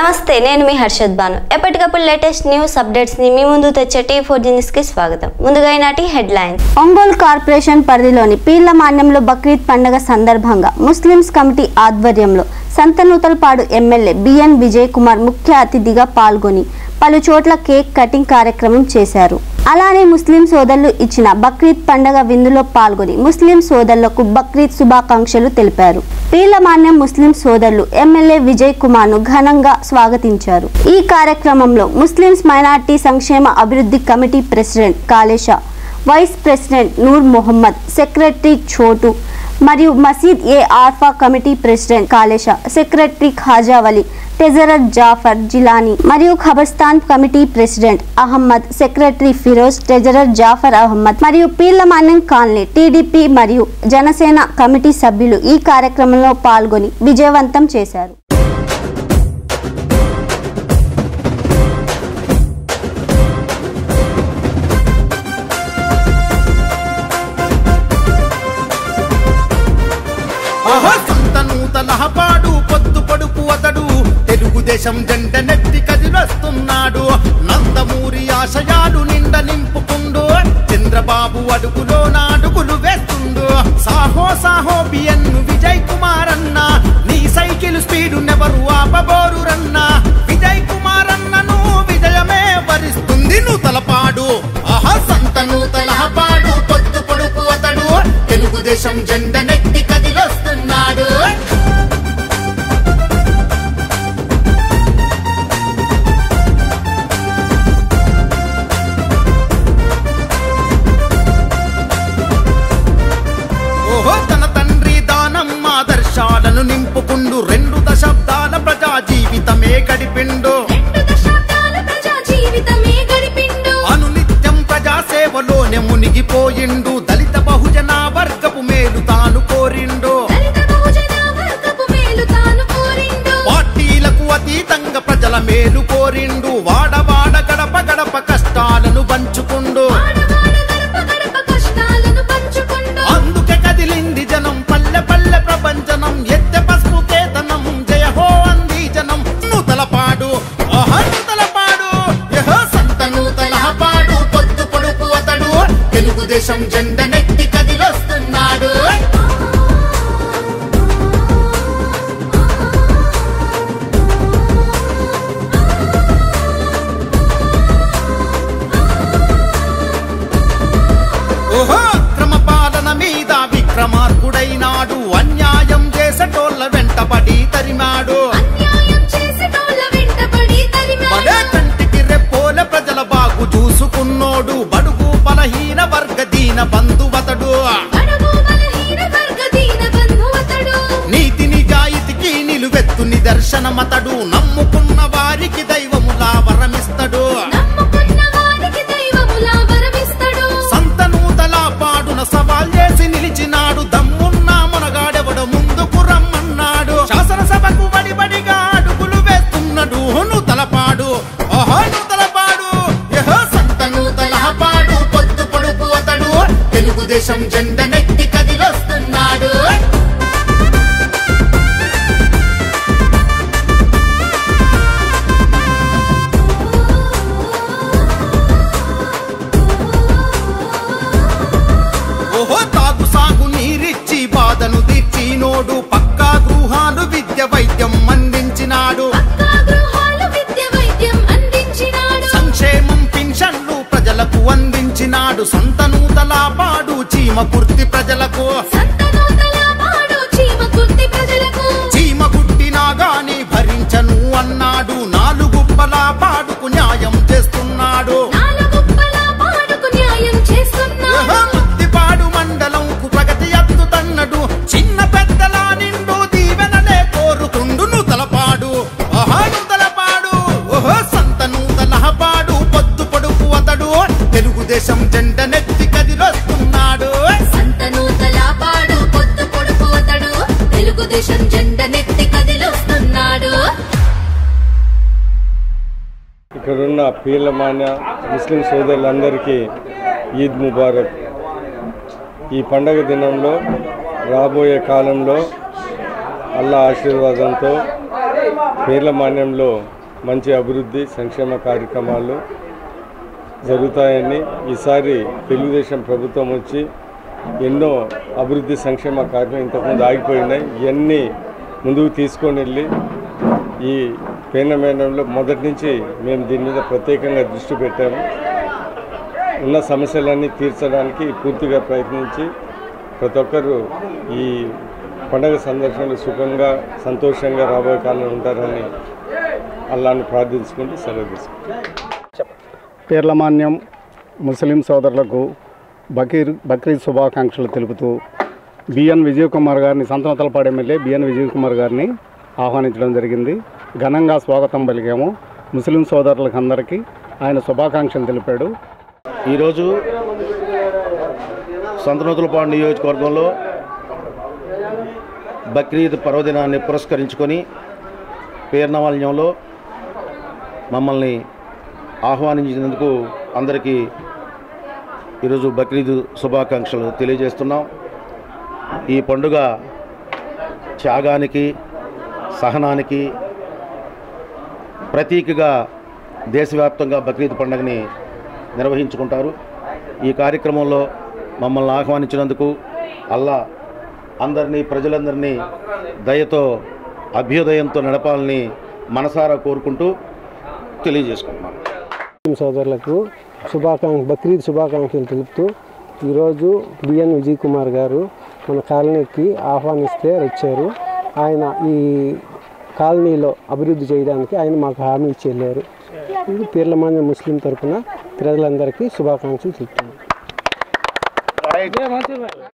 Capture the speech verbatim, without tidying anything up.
నమస్తే, నేను మీ హర్షద్ బాను. ఎప్పటికప్పుడు లేటెస్ట్ న్యూస్ అప్డేట్స్ ని మీ ముందు తెచ్చే టీ ఫోర్ న్యూస్ కి స్వాగతం. ముందుగా ఈనాటి హెడ్లైన్స్. ఒంగోలు కార్పొరేషన్ పరిధిలోని పీర్ల మాన్యంలో బక్రీద్ పండుగ సందర్భంగా ముస్లిమ్స్ కమిటీ ఆధ్వర్యంలో సంతనూతలపాడు ఎమ్మెల్యే బిఎన్ విజయ్ కుమార్ ముఖ్య అతిథిగా పాల్గొని పలు చోట్ల కేక్ కటింగ్ కార్యక్రమం చేశారు. అలానే ముస్లిం సోదరులు ఇచ్చిన బక్రీద్ పండుగ విందులో పాల్గొని ముస్లిం సోదరులకు బక్రీద్ శుభాకాంక్షలు తెలిపారు. పీర్లమాన్యం ముస్లిం సోదరులు ఎమ్మెల్యే విజయ్ కుమార్ ను ఘనంగా స్వాగతించారు. ఈ కార్యక్రమంలో ముస్లిమ్స్ మైనార్టీ సంక్షేమ అభివృద్ధి committee president Kalesha, vice president Noor Mohammad, secretary Chotu మరియు మసీద్ ఏ ఆర్ఫా committee president Kalesha, secretary Khajavali, treasurer Jafar Jilani మరియు ఖబర్స్థాన్ committee president Ahmed, secretary Firoz, treasurer Jafar Ahmed మరియు పీర్లమాన్యం కాలనీ టీడీపీ మరియు జనసేన కమిటీ సభ్యులు ఈ కార్యక్రమంలో పాల్గొని విజయవంతం చేశారు. సంతనూతలపాడు పొద్దు పొడుపు అతడు తెలుగుదేశం జెండ నెత్తి కదిలొస్తున్నాడు. నందమూరి ఆశయాలు నిండ నింపుకుండు, చంద్రబాబు అడుగులో నాడుగులు వేస్తుండు. సాహో సాహో బిఎన్ విజయ్ కుమార్ అన్న, నీ సైకిల్ స్పీడు నెవరు ఆపబోరు రన్న. విజయ్ కుమార్ అన్నను విజయమే వరిస్తుంది నూతలపాడు. ఆహా సంతనూతలపాడు పొద్దు పొడుపు అతడు తెలుగుదేశం జెండ నెత్తి కదిలొస్తున్నాడు. ఆదర్శాలను నింపుకుండు, రెండు దశాబ్దాల ప్రజా జీవితమే గడిపిండు. అనునిత్యం ప్రజా సేవలోనే మునిగిపోయిండు. దళిత బహుజన వర్గపు మేలు తాను కోరిండు. పార్టీలకు అతీతంగా ప్రజల మేలు కోరిండు. వాడవాడ గడప గడప కష్టాలను పంచుకుండు. అందుకే కదిలింది జనం, పల్లె పల్లె ప్రపంచనం, ఎత్తె పసుపు కేతనం, జయ హో అంది జనం నూతలపాడు. ఆహా నూతలపాడు, యహో సంతనూతలపాడు పొద్దు పొడుపు అతడు తెలుగుదేశం జెండ నెత్తి కదిలొస్తున్నాడు. ఓహో క్రమ పాలన మీద విక్రమార్కుడైనాడు. అన్యాయం చేసేటోళ్ళ వెంటబడి తరిమాడు. బడే కంటికి రెప్పోల ప్రజల బాగు చూసుకున్నోడు. బడుగు బలహీన వర్గ దీన బంధువతడు. నీతి నిజాయితీకి నిలువెత్తు నిదర్శనమతడు. నమ్ముకున్న వారికి దైవములా వరమిస్తడు. సంతనూతలపాడున సవాల్ చేసి నిలిచినాడు. దమ్మున్న మునగాడెవడ ముందుకు రమ్మన్నాడు. శాసనసభకు బడిబడిగా అడుగులు వేస్తున్నాడు నూతలపాడు. ఓహో నూతలపాడు, యహో సంతనూతలపాడు పొద్దు పొడుపు అతడు తెలుగుదేశం జెండ నెత్తి కదిలొస్తున్నాడు. ఓహో తాగు సాగు నీరిచ్చి బాధను తీర్చినోడు. పక్కా గృహాలు విద్య వైద్యం అందించినాడు. సంక్షేమం పింఛన్లు ప్రజలకు అందించినాడు. సంతనూతలపాడు చీమ కుర్తి ప్రజలకు. చీమ కుట్టినా గాని భరించను అన్నాడు. నాలుగుప్పల పాడుకు న్యాయం చేస్తున్నాడు. ముద్దిపాడు మండలంకు ప్రగతి అద్దుతన్నడు. చిన్న పెద్దల నిండు దీవెనలే కోరుతుండు నూతలపాడు. ఆహా నూతలపాడు, ఓహో సంతనూతలపాడు పొద్దు పొడుపు అతడు తెలుగుదేశం జెండ నెత్తి కదిలొస్తున్నాడు. సంతనూతలపాడు పొద్దు పొడుపు అతడు తెలుగుదేశం జెండ నెత్తి కదిలొస్తున్నాడు. ఇక్కడున్న పీర్లమాన్య ముస్లిం సోదరులందరికీ ఈద్ ముబారక్. ఈ పండగ దినంలో రాబోయే కాలంలో అల్లా ఆశీర్వాదంతో పీర్ల మాన్యంలో మంచి అభివృద్ధి సంక్షేమ కార్యక్రమాలు జరుగుతాయని, ఈసారి తెలుగుదేశం ప్రభుత్వం వచ్చి ఎన్నో అభివృద్ధి సంక్షేమ కార్యక్రమాలు ఇంతకుముందు ఆగిపోయినాయి, ఇవన్నీ ముందుకు తీసుకొని వెళ్ళి ఈ పేర్లమాన్యంలో మొదటి నుంచి మేము దీని మీద ప్రత్యేకంగా దృష్టి పెట్టాము. ఉన్న సమస్యలన్నీ తీర్చడానికి పూర్తిగా ప్రయత్నించి ప్రతి ఒక్కరూ ఈ పండుగ సందర్శనలు సుఖంగా సంతోషంగా రాబోయే కాలంలో ఉంటారని అల్లాని ప్రార్థించుకుంటూ సెలవు తీసుకుంటాం. పేర్లమాన్యం ముస్లిం సోదరులకు బకీర్ బక్రీద్ శుభాకాంక్షలు తెలుపుతూ బిఎన్ విజయ్ కుమార్ గారిని సంతనూతలపాడు ఎమ్మెల్యే బిఎన్ విజయ్ కుమార్ గారిని ఆహ్వానించడం జరిగింది. ఘనంగా స్వాగతం పలికాము. ముస్లిం సోదరులకు అందరికీ ఆయన శుభాకాంక్షలు తెలిపాడు. ఈరోజు సంతనూతలపాడు నియోజకవర్గంలో బక్రీద్ పర్వదినాన్ని పురస్కరించుకొని పేర్లమాన్యంలో మమ్మల్ని ఆహ్వానించినందుకు అందరికీ ఈరోజు బక్రీద్ శుభాకాంక్షలు తెలియజేస్తున్నాం. ఈ పండుగ త్యాగానికి సహనానికి ప్రతీకగా దేశవ్యాప్తంగా బక్రీద్ పండుగని నిర్వహించుకుంటారు. ఈ కార్యక్రమంలో మమ్మల్ని ఆహ్వానించినందుకు అల్లా అందరినీ ప్రజలందరినీ దయతో అభ్యుదయంతో నడపాలని మనసారా కోరుకుంటూ తెలియజేసుకుంటున్నాం. సోదరులకు శుభాకాంక్ష బక్రీద్ శుభాకాంక్షలు తెలుపుతూ ఈరోజు బిఎన్ విజయ్ కుమార్ గారు మన కాలనీకి ఆహ్వానిస్తే వచ్చారు. ఆయన ఈ కాలనీలో అభివృద్ధి చేయడానికి ఆయన మాకు హామీ ఇచ్చి వెళ్ళారు. పేర్లమాన్యం ముస్లిం తరఫున ప్రజలందరికీ శుభాకాంక్షలు చెప్తున్నాను.